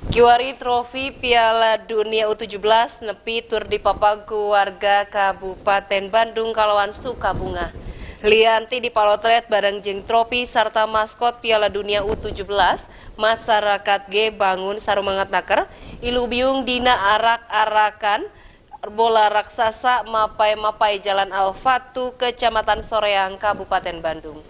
Kiwari trofi Piala Dunia U17 nepi tur di papagu warga Kabupaten Bandung kalawan Sukabunga. Lianti di palotret bareng jeung trofi serta maskot Piala Dunia U17, masyarakat G bangun sarumangat naker, ilu biung dina arak-arakan bola raksasa mapai-mapai Jalan Al-Fatu, Kecamatan Soreang, Kabupaten Bandung.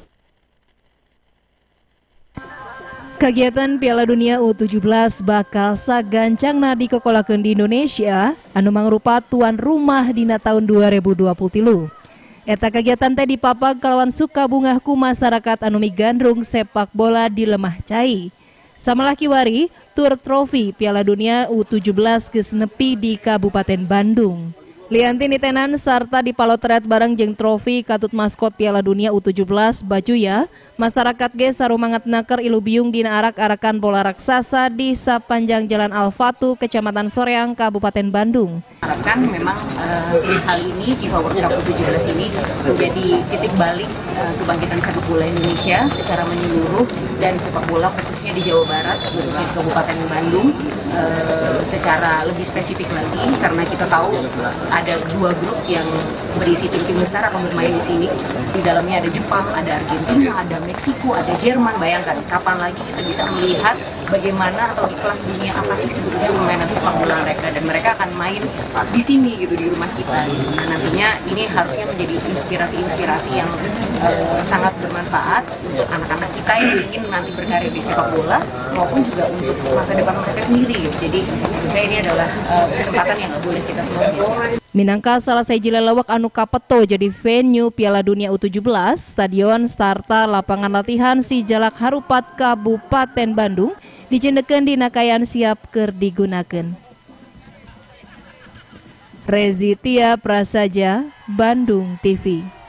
Kegiatan Piala Dunia U17 bakal sagancangna dikokolakeun di Indonesia anu mangrupa tuan rumah dina tahun 2023. Eta kegiatan teh dipapag kalawan Sukabunga ku masyarakat anu migandrung sepak bola di Lemah Cai. Samalah kiwari tur trofi Piala Dunia U17 geus nepi di Kabupaten Bandung. Lianti nitenan sarta dipalotret bareng jeung trofi katut maskot Piala Dunia U17 Bajuya, masyarakat ge sarumangat naker ilu biung dina arak-arakan bola raksasa di sapanjang Jalan Al-Fatu, Kecamatan Soreang, Kabupaten Bandung. Harapkan memang hal ini FIFA World Cup U17 ini menjadi titik balik kebangkitan sepak bola Indonesia secara menyeluruh dan sepak bola khususnya di Jawa Barat, khususnya di Kabupaten Bandung secara lebih spesifik lagi, karena kita tahu ada dua grup yang berisi tim-tim besar akan bermain di sini. Di dalamnya ada Jepang, ada Argentina, ada Meksiko, ada Jerman. Bayangkan kapan lagi kita bisa melihat bagaimana atau di kelas dunia apa sih sebetulnya permainan sepak bola mereka, dan mereka akan main di sini gitu, di rumah kita. Nah, nantinya ini harusnya menjadi inspirasi-inspirasi yang sangat bermanfaat untuk anak-anak kita yang ingin nanti berkarir di sepak bola maupun juga untuk masa depan mereka sendiri gitu. Jadi menurut saya ini adalah kesempatan yang nggak boleh kita semua sia-sia. Minangka salah siji lelewek anu kapeto jadi venue Piala Dunia U17, stadion starta lapangan latihan si Jalak Harupat Kabupaten Bandung dicendekeun dina kaayaan siap keur digunakeun. Rezitia Prasaja, Bandung TV.